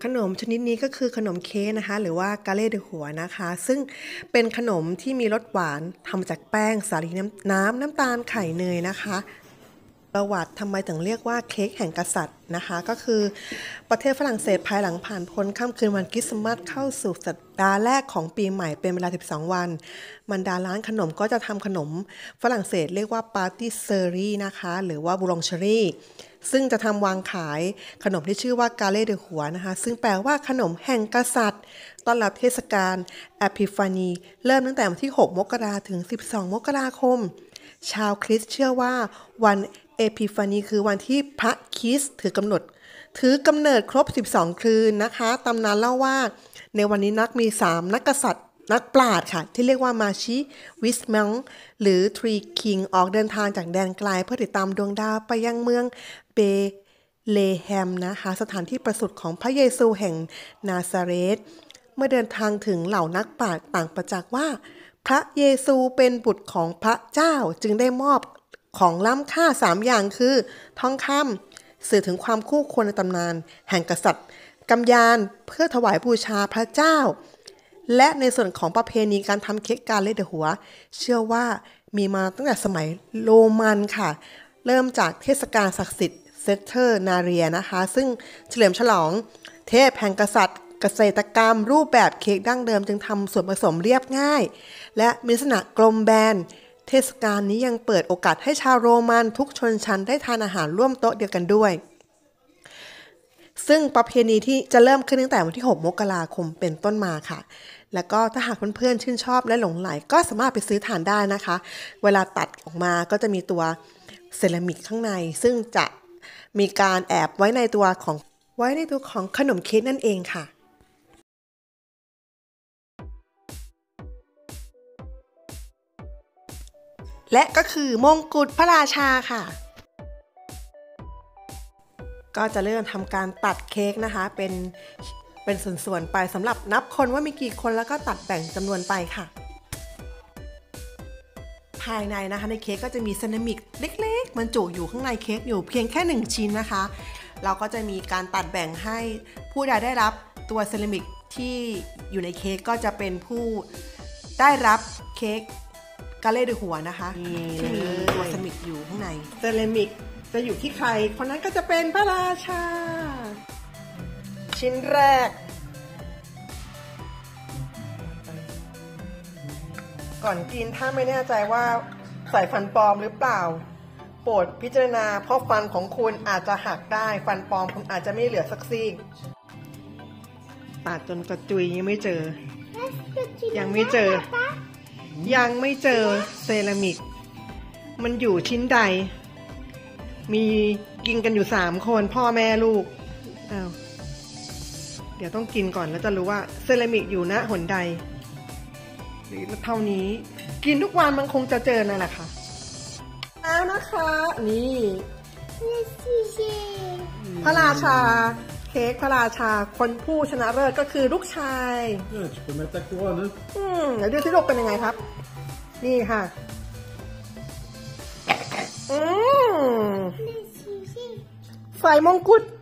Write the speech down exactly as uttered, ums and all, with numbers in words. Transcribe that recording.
ขนมชนิดนี้ก็คือขนมเค้กนะคะหรือว่ากาเล่เดหัวนะคะซึ่งเป็นขนมที่มีรสหวานทำมาจากแป้งสาลีน้ำน้ำน้ำตาลไข่เนยนะคะประวัติทำไมถึงเรียกว่าเค้กแห่งกษัตริย์นะคะก็คือประเทศฝรั่งเศสภายหลังผ่านพ้นค่ำคืนวันคริสต์มาสเข้าสู่สัปดาห์แรกของปีใหม่เป็นเวลาสิบสองวันบรรดาร้านขนมก็จะทำขนมฝรั่งเศสเรียกว่าปาติสเซอรี่นะคะหรือว่าบูลองเชอรี่ซึ่งจะทำวางขายขนมที่ชื่อว่ากาเล่เดหัวนะคะซึ่งแปลว่าขนมแห่งกษัตริย์ต้อนรับเทศกาลอพิฟานีเริ่มตั้งแต่วันที่หกมกราคมถึงสิบสองมกราคมชาวคริสต์เชื่อว่าวันเอพิฟานีคือวันที่พระคริสต์ถือกำหนดถือกำเนิดครบสิบสองคืนนะคะตำนานเล่าว่าในวันนี้นักมีสามนักกษัตริย์นักปราชญ์ค่ะที่เรียกว่ามาชิวิสมังหรือทรีคิงออกเดินทางจากแดนไกลเพื่อติดตามดวงดาวไปยังเมืองเบเลแฮมนะคะสถานที่ประสูติของพระเยซูแห่งนาซาเรตเมื่อเดินทางถึงเหล่านักปราชญ์ต่างประจักษ์ว่าพระเยซูเป็นบุตรของพระเจ้าจึงได้มอบของล้ำค่าสามอย่างคือทองคำสื่อถึงความคู่ควรในตำนานแห่งกษัตริย์กำยานเพื่อถวายบูชาพระเจ้าและในส่วนของประเพณีการทำเค้กกาเล่เดหัวเชื่อว่ามีมาตั้งแต่สมัยโรมันค่ะเริ่มจากเทศกาลศักดิ์สิทธิ์เซตเทอร์นาเรียนะคะซึ่งเฉลิมฉลองเทพแห่งกษัตริย์เกษตรกรรมรูปแบบเค้กดั้งเดิมจึงทำส่วนผสมเรียบง่ายและมีลักษณะกลมแบนเทศกาลนี้ยังเปิดโอกาสให้ชาวโรมันทุกชนชั้นได้ทานอาหารร่วมโต๊ะเดียวกันด้วยซึ่งประเพณีที่จะเริ่มขึ้นตั้งแต่วันที่หกมกราคมเป็นต้นมาค่ะแล้วก็ถ้าหากเพื่อนๆชื่นชอบและหลงใหลก็สามารถไปซื้อทานได้นะคะเวลาตัดออกมาก็จะมีตัวเซรามิกข้างในซึ่งจะมีการแอบไว้ในตัวของไว้ในตัวของขนมเค้กนั่นเองค่ะและก็คือมงกุฎพระราชาค่ะก็จะเริ่มทำการตัดเค้กนะคะเป็นเป็นส่วนๆไปสำหรับนับคนว่ามีกี่คนแล้วก็ตัดแบ่งจำนวนไปค่ะภายในนะคะในเค้กก็จะมีเซรามิกเล็กๆมันจุอยู่ข้างในเค้กอยู่เพียงแค่หนึ่งชิ้นนะคะเราก็จะมีการตัดแบ่งให้ผู้ใดได้รับตัวเซรามิกที่อยู่ในเค้กก็จะเป็นผู้ได้รับเค้กกาเล่เดหัวนะคะที่มีตัวเซรามิกอยู่ข้างในเซรามิกจะอยู่ที่ใครคนนั้นก็จะเป็นพระราชาชิ้นแรกก่อนกินถ้าไม่แน่ใจว่าใส่ฟันปลอมหรือเปล่าโปรดพิจารณาเพราะฟันของคุณอาจจะหักได้ฟันปลอมคุณอาจจะไม่เหลือสักซี่ปาดจนกระจุยยังไม่เจอยังไม่เจอยังไม่เจอเซรามิกมันอยู่ชิ้นใดมีกินกันอยู่สามคนพ่อแม่ลูกอ้าวเดี๋ยวต้องกินก่อนแล้วจะรู้ว่าเซรามิกอยู่ณหนใดหรือเท่านี้กินทุกวันมันคงจะเจอนั่นแหละค่ะแล้วนะคะนี่พระราชาเค้กพระราชาคนผู้ชนะเลิศก็คือลูกชายอืมเดี๋ยวดูที่ลูกเป็นยังไงครับนี่ค่ะอืมใส่มงกุฎ